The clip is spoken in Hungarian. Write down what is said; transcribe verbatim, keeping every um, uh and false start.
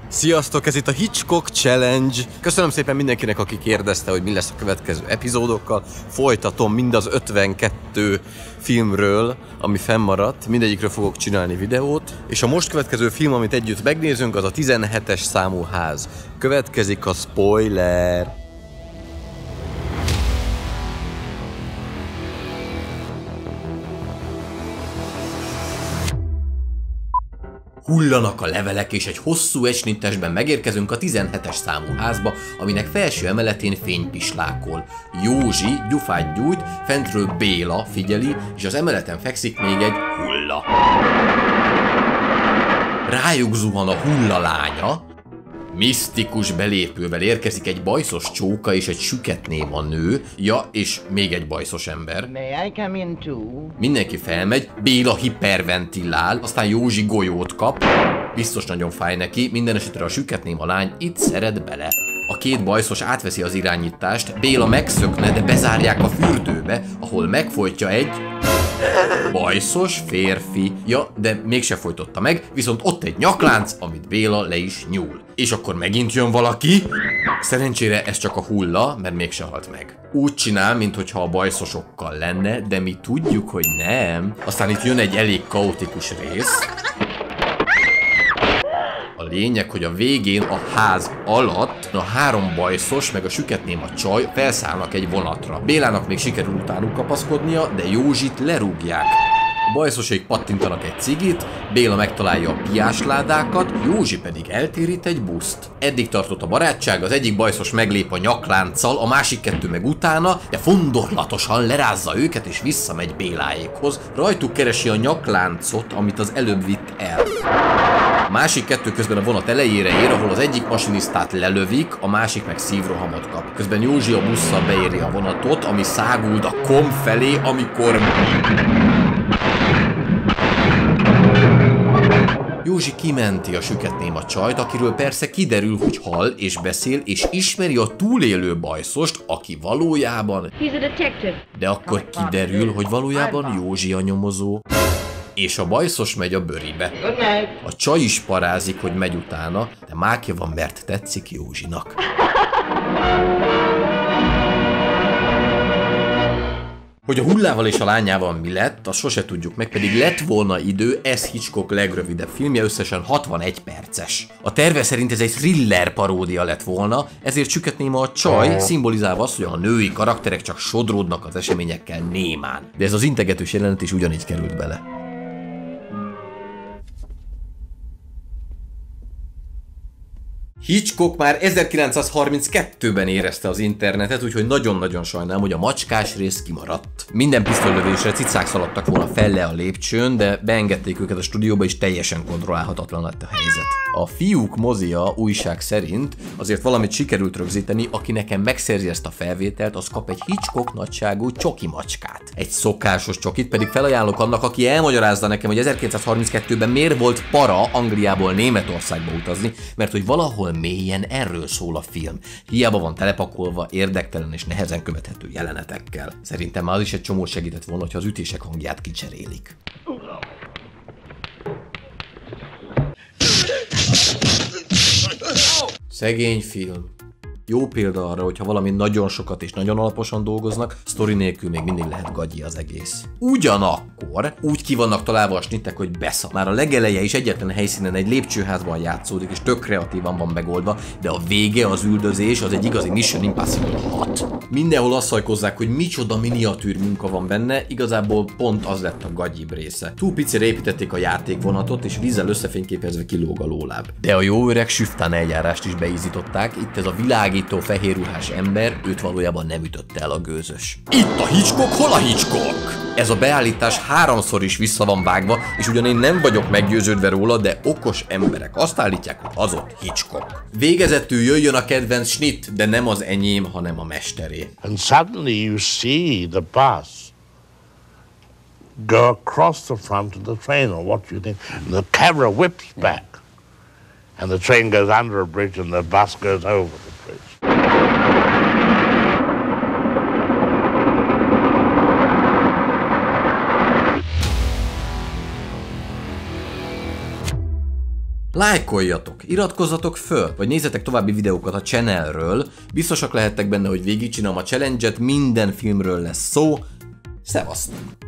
Sziasztok, ez itt a Hitchcock Challenge. Köszönöm szépen mindenkinek, aki kérdezte, hogy mi lesz a következő epizódokkal. Folytatom mind az ötvenkettő filmről, ami fennmaradt. Mindegyikről fogok csinálni videót. És a most következő film, amit együtt megnézünk, az a tizenhetes számú ház. Következik a spoiler. Hullanak a levelek, és egy hosszú egysnittesben megérkezünk a tizenhetes számú házba, aminek felső emeletén fénypislákol. Józsi gyufát gyújt, fentről Béla figyeli, és az emeleten fekszik még egy hulla. Rájuk zuhan a hulla lánya. Misztikus belépővel érkezik egy bajszos csóka és egy süketnéma nő, ja, és még egy bajszos ember. Mindenki felmegy, Béla hiperventilál, aztán Józsi golyót kap, biztos nagyon fáj neki, minden esetre a süketnéma lány itt szeret bele. A két bajszos átveszi az irányítást, Béla megszökne, de bezárják a fürdőbe, ahol megfojtja egy bajszos férfi. Ja, de mégse folytotta meg, viszont ott egy nyaklánc, amit Béla le is nyúl. És akkor megint jön valaki. Szerencsére ez csak a hulla, mert mégse halt meg. Úgy csinál, minthogyha a bajszosokkal lenne, de mi tudjuk, hogy nem. Aztán itt jön egy elég kaotikus rész. A lényeg, hogy a végén a ház alatt a három bajszos meg a süketnéma csaj felszállnak egy vonatra. Bélának még sikerül utánuk kapaszkodnia, de Józsit lerúgják. A bajszosaik pattintanak egy cigit, Béla megtalálja a piásládákat, Józsi pedig eltérít egy buszt. Eddig tartott a barátság, az egyik bajszos meglép a nyaklánccal, a másik kettő meg utána, de fondorlatosan lerázza őket és visszamegy Béláékhoz. Rajtuk keresi a nyakláncot, amit az előbb vitt el. A másik kettő közben a vonat elejére ér, ahol az egyik masinisztát lelövik, a másik meg szívrohamot kap. Közben Józsi a busszal beéri a vonatot, ami száguld a kom felé, amikor... Józsi kimenti a süketnéma csajt, akiről persze kiderül, hogy hal és beszél, és ismeri a túlélő bajszost, aki valójában... De akkor kiderül, hogy valójában Józsi a nyomozó. És a bajszos megy a bőribe. A csaj is parázik, hogy megy utána, de mákja van, mert tetszik Józsinak. Hogy a hullával és a lányával mi lett, azt sose tudjuk meg, pedig lett volna idő, ez Hitchcock legrövidebb filmje, összesen hatvanegy perces. A terve szerint ez egy thriller paródia lett volna, ezért süketnéma a csaj, szimbolizálva azt, hogy a női karakterek csak sodródnak az eseményekkel némán. De ez az integetős jelenet is ugyanígy került bele. Hitchcock már ezerkilencszázharminckettőben érezte az internetet, úgyhogy nagyon-nagyon sajnálom, hogy a macskás rész kimaradt. Minden pisztolylövésre cicák szaladtak volna felle a lépcsőn, de beengedték őket a stúdióba, és teljesen kontrollálhatatlan lett a helyzet. A Fiúk mozia újság szerint azért valamit sikerült rögzíteni, aki nekem megszerzi ezt a felvételt, az kap egy Hitchcock nagyságú csoki macskát. Egy szokásos csokit pedig felajánlok annak, aki elmagyarázza nekem, hogy ezerkilencszázharminckettőben miért volt para Angliából Németországba utazni, mert hogy valahol mélyen erről szól a film. Hiába van telepakolva, érdektelen és nehezen követhető jelenetekkel. Szerintem már az is egy csomó segített volna, ha az ütések hangját kicserélik. Szegény film. Jó példa arra, hogyha valami nagyon sokat és nagyon alaposan dolgoznak, sztori nélkül még mindig lehet gagyi az egész. Ugyanakkor úgy ki vannak találva a snittek, hogy beszak. Már a legeleje is egyetlen helyszínen egy lépcsőházban játszódik, és tök kreatívan van megoldva, de a vége, az üldözés, az egy igazi Mission Impossible hat. Mindenhol azt szajkozzák, hogy micsoda miniatűr munka van benne, igazából pont az lett a gagyibb része. Túl picire építették a játékvonatot, és vízzel összefényképezve kilóg a lóláb. De a jó öreg süftán eljárást is beízították, itt ez a világító fehérruhás ember, őt valójában nem ütötte el a gőzös. Itt a Hitchcock, hol a Hitchcock? Ez a beállítás háromszor is vissza van vágva, és ugyan én nem vagyok meggyőződve róla, de okos emberek azt állítják, hogy az ott Hitchcock. Végezetül jöjjön a kedvenc snit, de nem az enyém, hanem a mesteré. And suddenly you see the bus go across the front of the train, or what you think. And the camera whips back, and the train goes under a bridge, and the bus goes over the bridge. Lájkoljatok, iratkozzatok föl, vagy nézzetek további videókat a channelről. Biztosak lehettek benne, hogy végigcsinálom a challenge-et, minden filmről lesz szó. Szevasztok!